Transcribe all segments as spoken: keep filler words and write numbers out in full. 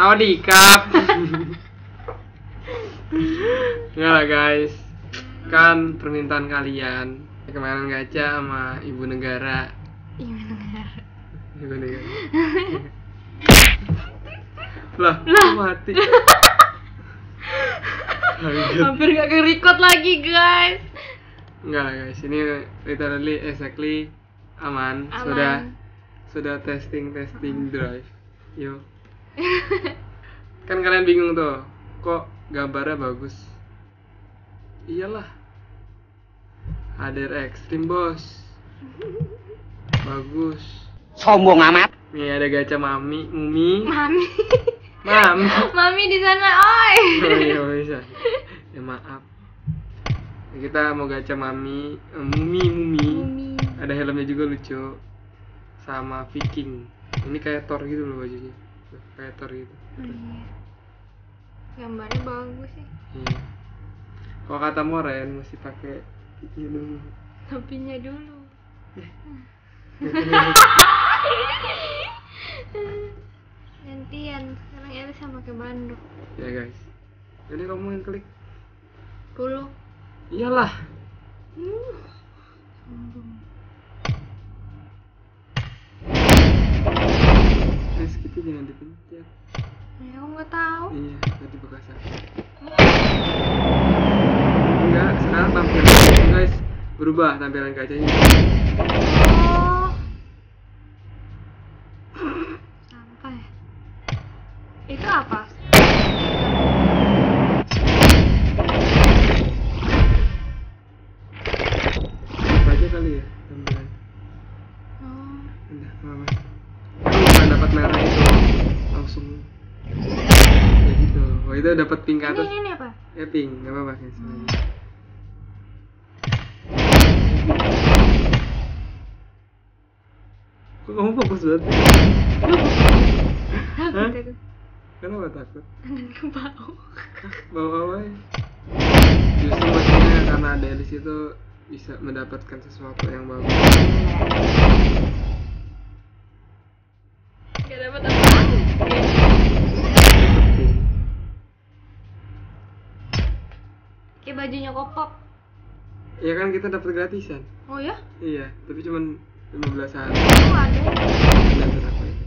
Oh, di-cut. Enggak lah guys, kan permintaan kalian kemarin gacha sama ibu negara. Ibu negara. Ibu negara. Lah, lah. Mati. Hampir gak ke-record lagi guys. Enggak lah guys, ini literally exactly aman. Aman. Sudah sudah testing testing drive. Yo. Kan kalian bingung tuh, kok gambarnya bagus? Iyalah, H D R ekstrim bos. Bagus. Sombong amat. Nih ada gacha mami, mumi. Mami. Mam. Mami di sana, oi. Oh iya bisa. Ya maaf. Kita mau gacha mami, eh, mumi, mumi. Mumi. Ada helmnya juga lucu. Sama Viking. Ini kayak Thor gitu loh bajunya. Kayak Thor gitu. Iya. Gambarnya bagus sih. Iya. Kalau kata Moren mesti pakai ini dulu. Topinya dulu. Gantian, sekarang Elisa pakai banduk. Ya guys. Jadi kamu yang klik. Dulu. Iyalah. Hmm. Sombong. Guys, kita jangan dipencet. Ya, aku nggak tahu. Iya, tadi bekas aku. Enggak, sekarang tampilan guys berubah tampilan kacanya. Oh. Sampai. Itu apa? Apa aja kali ya tampilan. Oh. Udah, apa? Kamu bukan dapat merah itu langsung. Ya gitu. Oh itu dapat pink ke Ini, atas. ini, ini apa? Ya pink, nggak apa-apa guys. Hmm. Kok kamu fokus banget? Takut aku. Kenapa takut? Tanganku bau. Bawa apa ya? Justru maksudnya karena ada di situ bisa mendapatkan sesuatu yang bagus. Gak dapat apa-apa. Kayak bajunya Kopop. Ya kan kita dapat gratisan. Oh ya? Iya, tapi cuman lima belas hari. Oh ada. Dan berapa itu?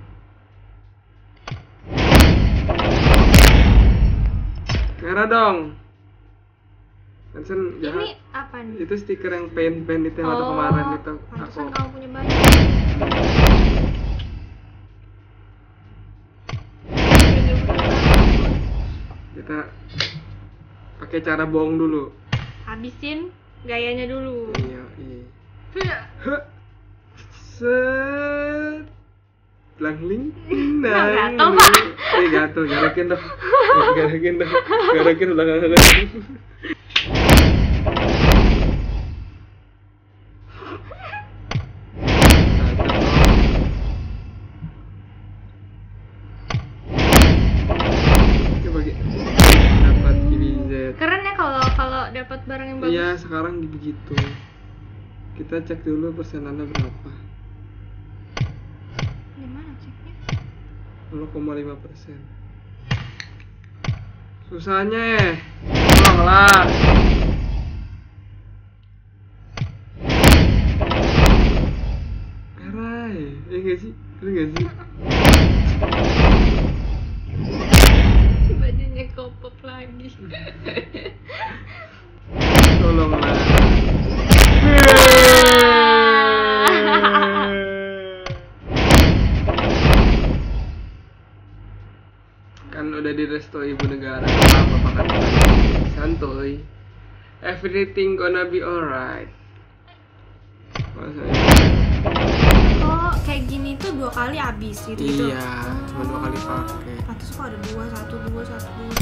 Merah dong. Hansen Ini jahat. apa nih? Itu stiker yang pen pen itu yang waktu kemarin itu aku. Pantesan kamu punya baju. Kita pakai cara bohong dulu. Habisin gayanya dulu. Iya, iya. Huh. Set. Langling. Nggak gatel, Pak. Eh gatel, garakin dong. Garakin dong. Garakin belakang aku. Dapat K B Z. Keren ya kalau kalau dapat barang yang bagus. Iya, sekarang begitu. Kita cek dulu persenannya berapa. Di mana ceknya? nol koma lima persen. Susahnya eh. Tolonglah. Erai, eh enggak sih? Lu enggak sih? Bajunya Kopop lagi. Tolonglah. Kan udah diresto ibu negara, apa makan santuy. Everything gonna be alright. Masa ya? Oh, kayak gini tuh dua kali habis gitu gitu. Iya, cuma dua kali pakai. Pantes kok ada dua, satu, dua, satu, dua.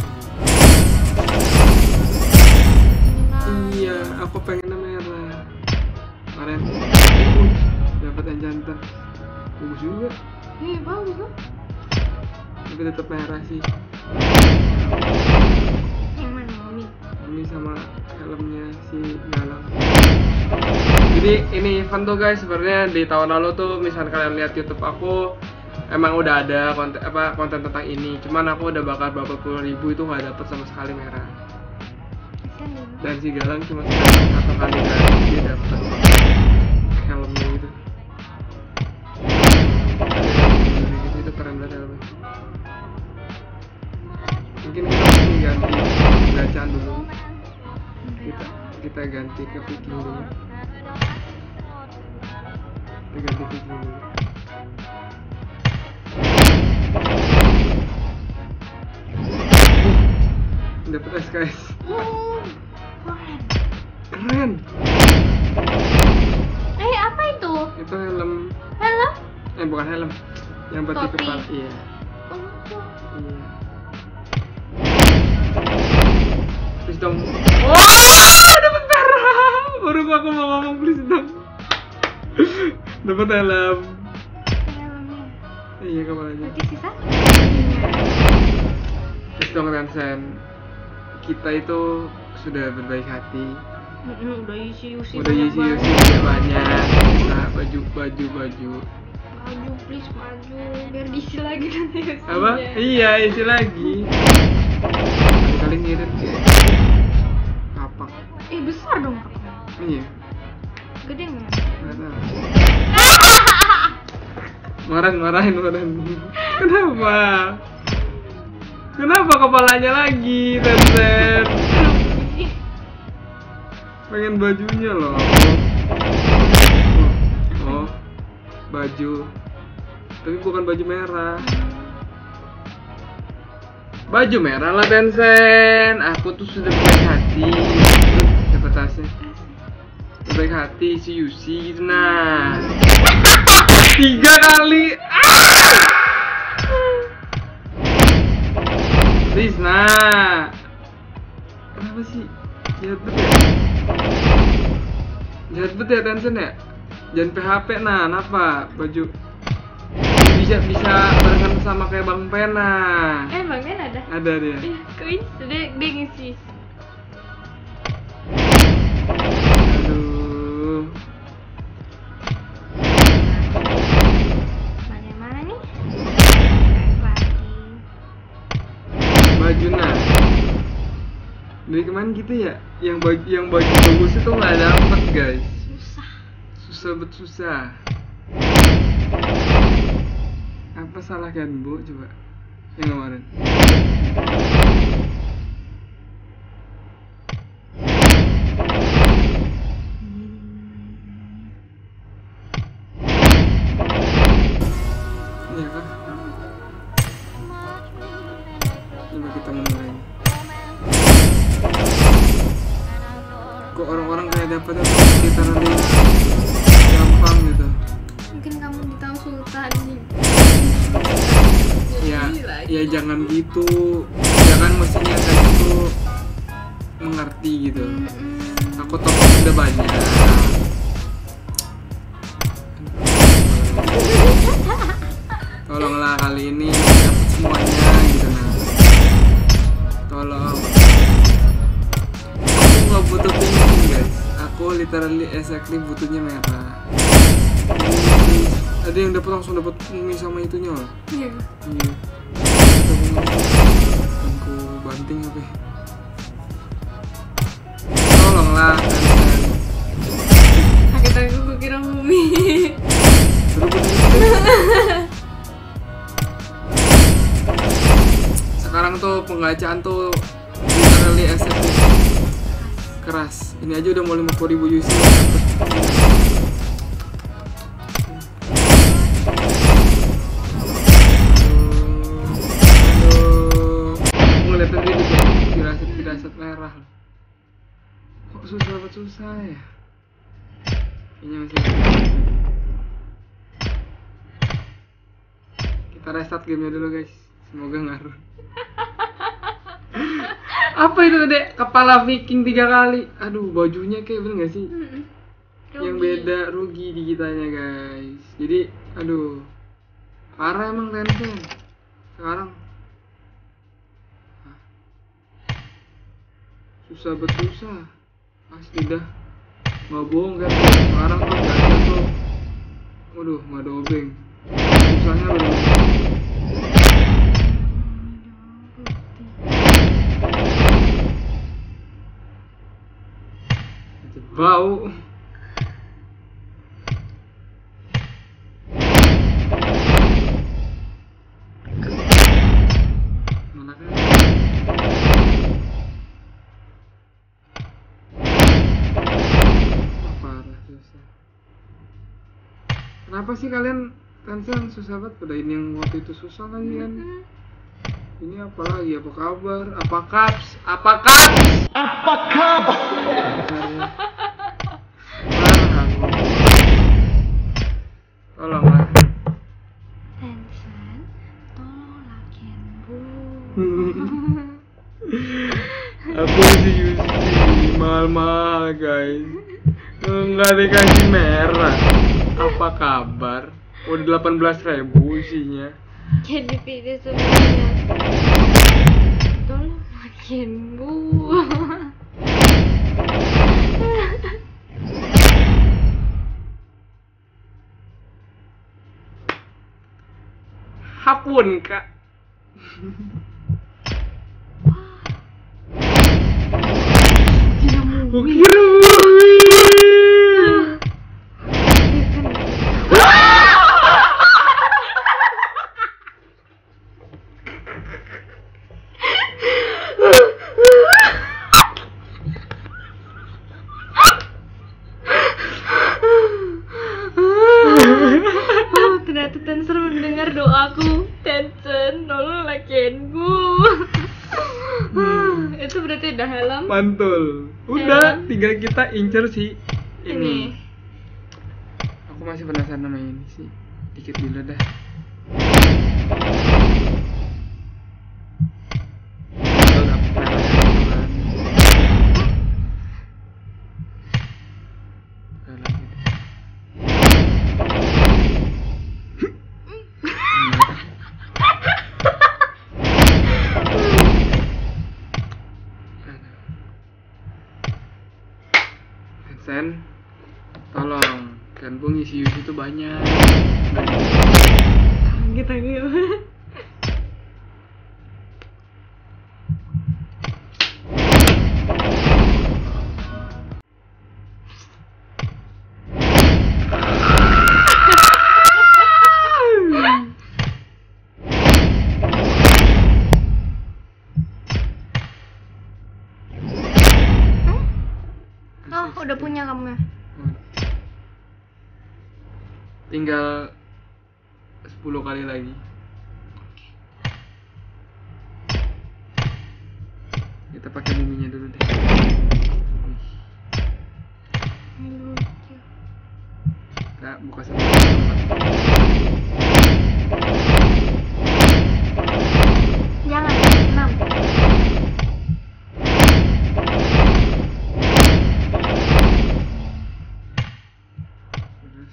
Iya, aku pengen merah. Kemarin dapat yang jantan. Bagus juga. Iya, bagus loh. Tapi tetap merah sih. Yang mana, Mami? Ini sama helmnya si Galang. Jadi ini event tuh guys, sebenarnya di tahun lalu tuh misalnya kalian lihat YouTube aku emang udah ada konten apa konten tentang ini, cuman aku udah bakar berapa puluh ribu itu nggak dapet sama sekali merah. Dan si Galang cuma satu kali kan dia dapet helmnya gitu. Gitu itu keren banget helmnya. Mungkin kita mesti ganti gacaan dulu. Kita kita ganti ke Viking dulu. Kita ganti Viking dulu. Dapat S K S. Oh, keren. Keren. Eh, apa itu? Itu helm. Helm? Eh bukan helm. Yang peti Topi. kepala. Iya. Oh, Iya. Please dong. Wah, dapat merah. Baru aku mau ngomong please dong. Dapat helm. helmnya. Iya kepalanya. Berarti sisa? Please dong Tencent. Kita itu sudah berbaik hati. Mm, udah isi-isi Udah banyak isi-isi banget. udah banyak. Nah, baju baju baju. Maju please maju biar diisi lagi nanti isinya. Apa? Iya, isi lagi. Kali ngirit ya. Kapak. Eh besar dong kapaknya. Iya. Gede nggak? Nggak tahu. Marahin, marahin, marahin. Kenapa? Kenapa kepalanya lagi, Tencent? Pengen bajunya loh. Oh, oh, baju. Tapi bukan baju merah. Baju merah lah Tencent. Aku tuh sudah berbaik hati. Dapat tasnya. Berbaik hati si Yusi gitu nah. Tiga kali. Ah! Please nah. Kenapa sih? Jahat bet ya? Jahat bet ya Tencent ya? Jangan P H P nah, kenapa? Baju bisa bisa barengan sama kayak Bang Pena. Eh Bang Ben ada? Ada dia. Ih, kuis dia dia ngisi. Aduh. Mana yang mana nih? Guys, lagi. Baju nah. Dari kemarin gitu ya, yang baju yang baju bagus itu nggak dapet guys. Susah. Susah bet susah. Apa salah kan bu coba yang kemarin? Iya kan? Coba kita mulai. Kok orang-orang kayak dapat apa kita nanti gampang gitu. Mungkin kamu ditahu Sultan nih. Ya, Jadi lagi. ya jangan gitu. Jangan mestinya kayak gitu mengerti gitu. Mm-mm. Aku toko sudah banyak. Tolonglah kali ini dapat semuanya gitu nah. Tolong. Aku nggak butuh pink guys. Aku literally exactly butuhnya merah. Ini, ada yang dapat langsung dapat mie sama itunya loh. Iya. Iya. Aku banting apa? Ya? Tolonglah Tencent. Pakai tangan gue kira bumi. Suruh bener-bener. Sekarang tuh penggacaan tuh literally exactly keras. Ini aja udah mau lima puluh ribu U C. Ngeliatin dia juga firasat-firasat merah. Kok susah banget susah ya? Kayaknya masih kita restart gamenya dulu guys. Semoga ngaruh. Apa itu dek? Kepala Viking tiga kali. Aduh bajunya kayak bener gak sih? Mm-mm. Yang Rugi. beda rugi di kitanya guys. Jadi aduh parah emang Tencent sekarang. Hah? Susah betul susah. Pasti dah nggak bohong kan. Sekarang tuh gak ada tuh. Waduh nggak ada obeng. Susahnya bener. Bau. Mana kan? Parah susah. Kenapa sih kalian Tencent susah banget? Pada ini yang waktu itu susah lagi kan? Ini apa lagi? Apa kabar? Apa kaps? Apa kaps? Apa kabar? Tolonglah. Tencent, tolonglah Kenbu. Aku si Yusi mahal-mahal guys. Nggak dikasih merah. Apa kabar? Udah delapan belas ribu isinya. Can you pilih semuanya? Tolonglah Kenbu. Hapun kak. Kira movie. Kira movie. Oh, ternyata Tencent mendengar doaku. Tencent, tolonglah Kenbu. Itu berarti udah helm. Mantul. Udah, Helm. tinggal kita incer si ini. Ini. Aku masih penasaran sama ini sih. Dikit dulu dah. Kalau dapet merah duluan. Oke, lagi deh. Tencent, tolong kan bu ngisi Yusi itu banyak. Gitu gitu. Oh, udah punya kamu ya? Tinggal sepuluh kali lagi. Kita pakai muminya dulu deh. Ini lucu. Kita buka satu tempat. Jangan, enam. Terus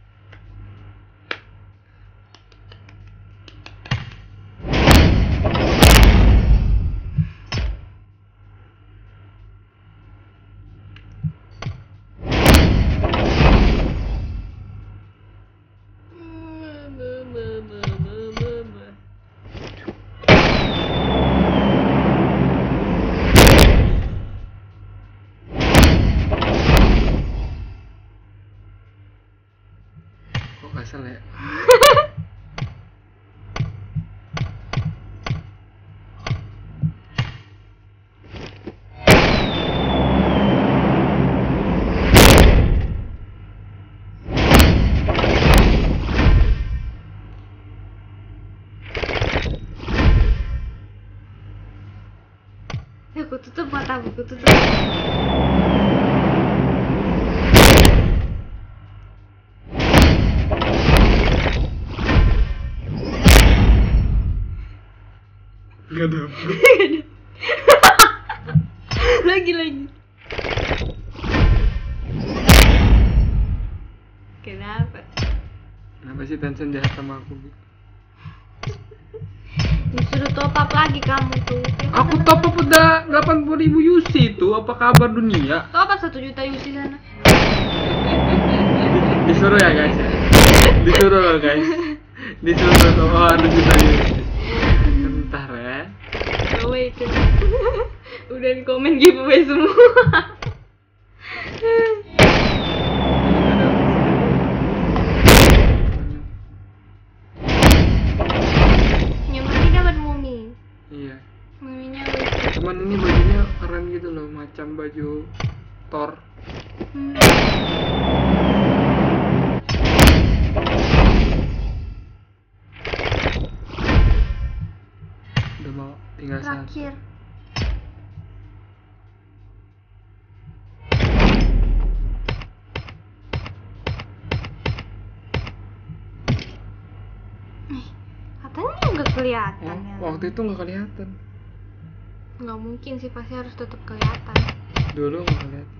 kok kasar ya? Ya, aku tutup mata aku tutup. Gak dapet. Lagi lagi. Kenapa? Kenapa sih Tencent jahat sama aku? Disuruh top up lagi kamu tuh. Ya, Aku kan top up udah delapan puluh ribu U C itu. Apa kabar dunia? top up satu juta U C sana. Disuruh ya guys. Disuruh loh guys. Disuruh. Oh, ada juta U C. Bentar ya. Giveaway itu. Udah di komen giveaway semua. Muminya lucu. Cuman ini bajunya keren gitu loh, macam baju Thor. Hmm. Udah mau tinggal satu. Terakhir. Nih, katanya nggak kelihatan ya. Oh, waktu itu nggak kelihatan. Nggak mungkin sih, pasti harus tetap kelihatan. Dulu nggak kelihatan.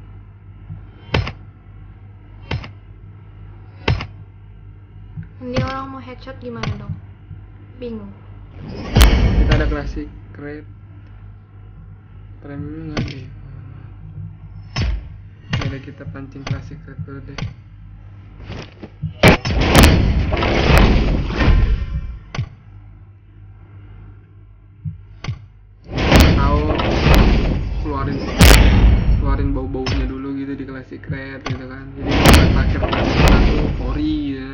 Ini orang mau headshot gimana dong? Bingung. Kita ada klasik red. Premium nggak deh. Jadi kita pancing klasik red dulu deh. Tahu keluarin keluarin bau-baunya dulu gitu di klasik red gitu kan. Jadi terakhir satu pori ya.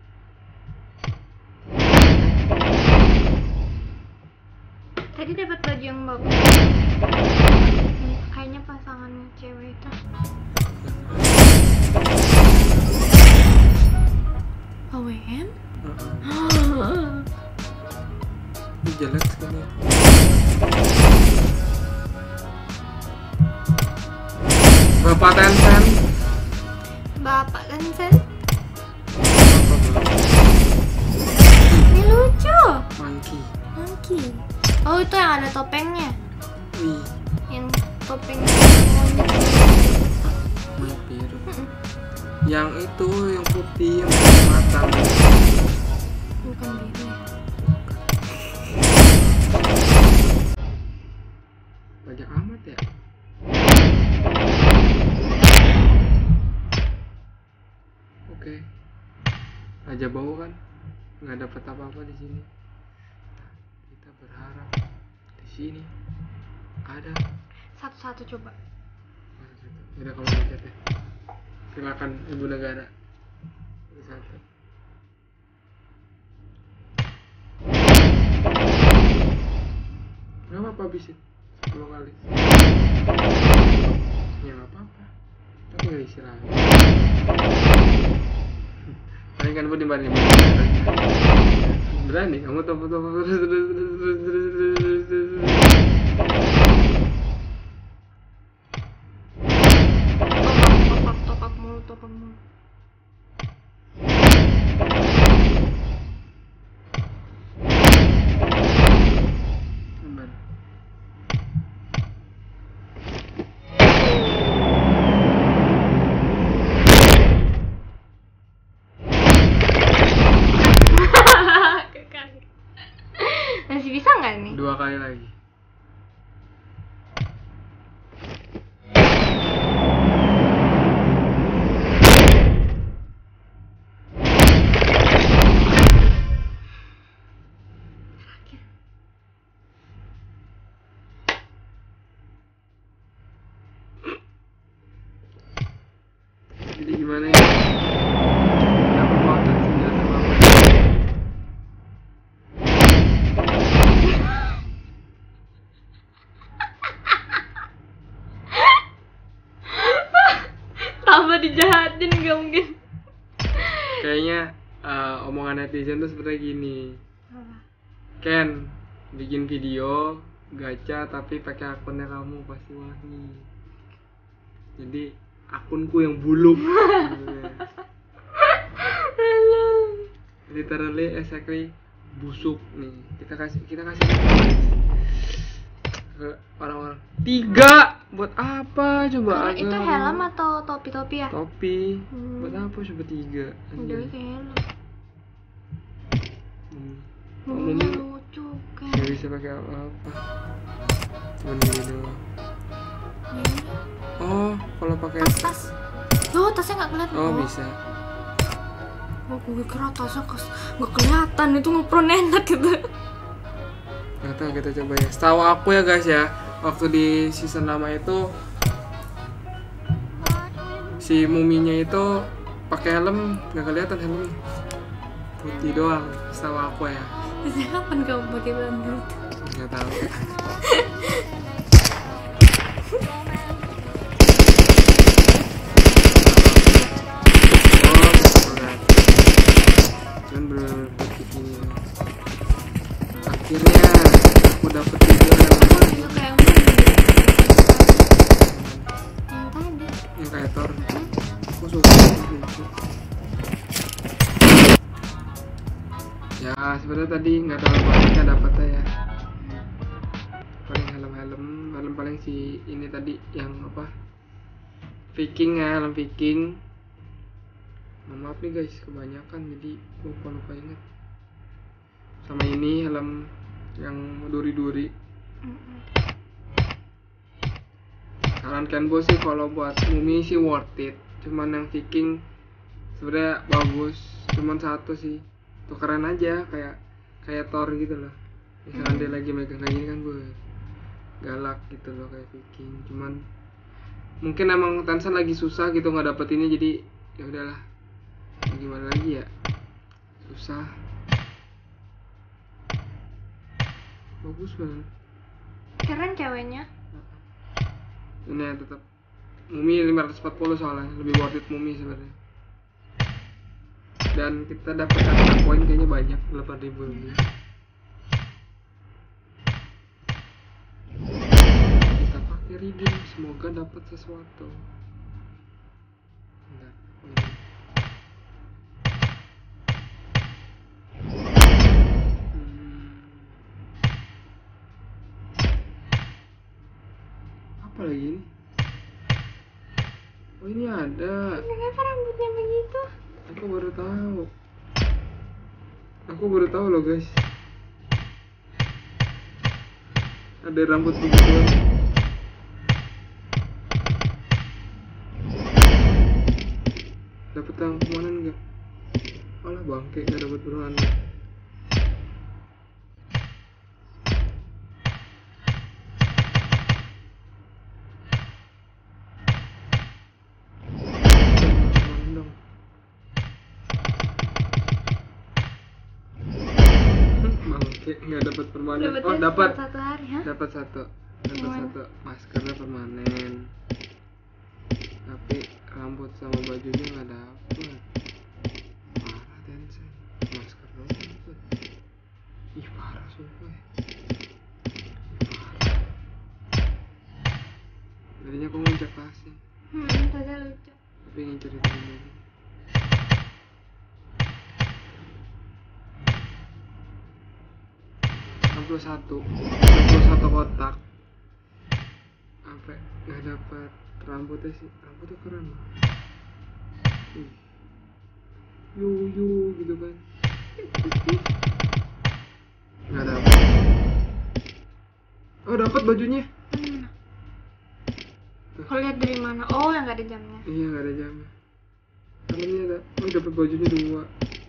Tadi dapat baju yang bagus. Kayaknya pasangan cewek itu. A W M? Ini jelek sekali. Bapak Tencent. Bapak Tencent? Ini lucu. Monkey. Monkey. Oh, itu yang ada topengnya. Wih, Yang topeng monyet. monyet biru. Mm-mm. Yang itu yang putih yang punya mata. Bukan biru ya. Banyak amat ya. Oke. Raja bau kan nggak dapat apa-apa di sini. Kita berharap di sini ada. Satu-satu coba. Udah kamu lihat deh. Silakan Ibu Negara. Satu. Gak apa-apa bisit sepuluh kali. Ya gak apa-apa. Tapi gak istirahat. Paling kan pun dimana berani kamu topo-topo terus terus terus terus terus terus terus. Topak, topak mulu, topak mulu. Aman. Masih bisa nggak nih? Dua kali lagi. Jadi gimana ya? Kenapa kau tak senjata apa? Tambah dijahatin nggak mungkin. Kayaknya uh, omongan netizen tuh sebenarnya gini. Ken bikin video gacha tapi pakai akunnya kamu pasti wangi. Jadi akunku yang buluk. Literally exactly busuk nih. Kita kasih kita kasih ke orang-orang. Tiga buat apa coba? Kalau itu agak- helm atau topi-topi ya? Topi. Hmm. Buat apa coba tiga? Udah kayak helm. Hmm. Muminya Umum- lucu kan. Gak bisa pakai apa-apa. Cuman gini doang. Ini Oh, kalau pakai tas-tas. Oh, tasnya nggak kelihatan. oh bisa. Oh, gue kira tasnya kes nggak kelihatan, itu ngepron enak gitu. Nggak tahu, kita coba ya. Setahu aku ya guys ya, waktu di season lama itu si muminya itu pakai helm nggak kelihatan helmnya, putih doang. Setahu aku ya. Terus kapan kamu pakai bambu? Nggak tahu. sebenarnya tadi nggak terlalu banyak dapatnya ya. Paling helm-helm, helm paling si ini tadi yang apa? Viking ya, helm Viking. Nah, maaf nih guys, kebanyakan jadi lupa lupa inget. Sama ini helm yang duri-duri. Saran Kenbo sih kalau buat Mumi sih worth it. Cuman yang Viking sebenarnya bagus, cuman satu sih. Tuh keren aja kayak kayak Thor gitu loh. Misalkan dia lagi megang kayak gini kan gue galak gitu loh kayak Viking. Cuman mungkin emang Tencent lagi susah gitu nggak dapet ini, jadi ya udahlah. Gimana lagi ya? Susah. Bagus banget. Keren ceweknya. Ini ya tetap Mumi lima ratus empat puluh soalnya lebih worth it Mumi sebenarnya. Dan kita dapat angka poin kayaknya banyak, delapan ribu lebih. Kita pakai redeem, semoga dapat sesuatu. Enggak. Apa lagi ini? Oh ini ada. Kenapa rambutnya begitu? Aku baru tahu. Aku baru tahu loh guys. Ada rambut begituan. Dapat yang permanen enggak? Alah bangke, nggak dapat permanen. Nggak dapat permanen. Oh dapat satu hari ha? dapat satu dapat satu maskernya permanen, tapi rambut sama bajunya nggak dapet. Parah Tencent, masker doang dapet. Ih parah sumpah ya. Parah. Tadinya aku ngincer tasnya, Hmm, tadi lucu. tapi ngincer itu dulu. enam puluh satu enam puluh satu kotak. Sampai nggak dapat rambutnya sih, rambutnya keren loh. Ih. Yu yu gitu kan. Nggak dapat. Oh dapat bajunya. Hmm. Kau lihat dari mana? Oh yang nggak ada jamnya. Iya nggak ada jamnya. Helmnya ada. Oh dapat bajunya dua.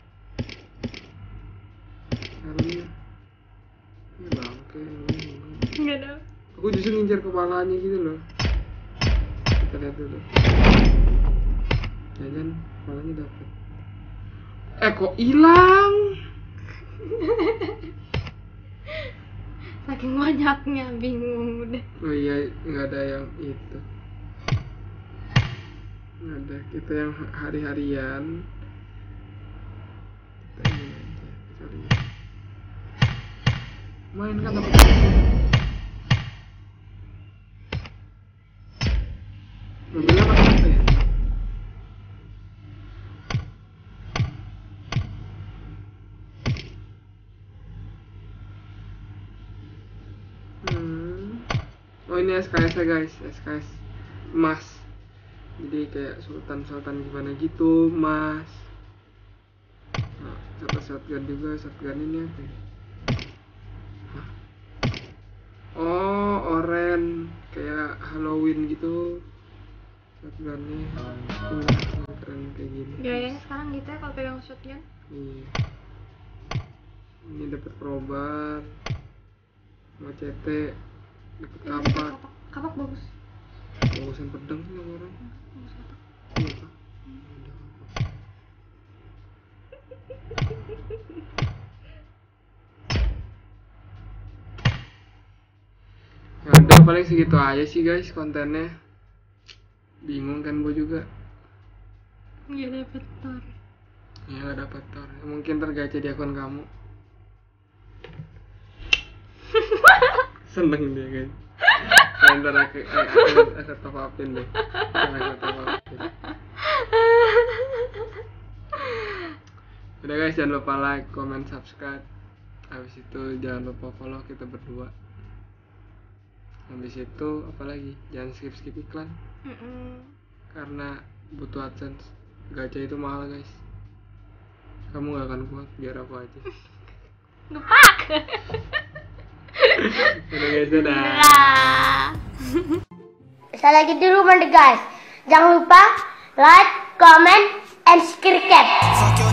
Helmnya. Ya bangke, Nggak ada. aku justru ngincar kepalanya gitu loh. Kita lihat dulu. Jangan kepalanya dapet. Eh kok hilang? Saking banyaknya bingung udah. Oh iya nggak ada yang itu. Nggak ada. Kita yang hari-harian. Kita ini aja. Kita lihat. Main kan dapat. Mobilnya pakai apa ya? Hmm. Oh ini S K S ya guys, S K S emas. Jadi kayak sultan-sultan gimana gitu, emas. Nah, dapat shotgun juga, shotgun ini apa ya? Oh, oren kayak Halloween gitu. Shotgunnya tuh keren kayak gini. Gayanya sekarang gitu ya kalau pegang shotgun. Iya. Ini dapat crowbar, sama C T, dapat kapak. Kapak, kapak bagus. Bagusan pedang sih sama orang. Bagus kapak. Iya pak. Udah kapak. Ya udah paling segitu aja sih guys kontennya. Bingung kan gue juga. Nggak dapet Thor. Ya nggak dapat Thor. Mungkin tergaca di akun kamu. Seneng dia guys. Saya ntar aku aku aku top upin deh. Aku top upin. Udah guys jangan lupa like, comment, subscribe. Habis itu jangan lupa follow kita berdua. Habis itu apa lagi? Jangan skip skip iklan. Mm-mm. Karena butuh AdSense. Gacha itu mahal guys. Kamu gak akan kuat, biar aku aja. Lupak. Udah guys, dadah. Dadah. Sekali lagi dulu guys. Jangan lupa like, comment, and subscribe.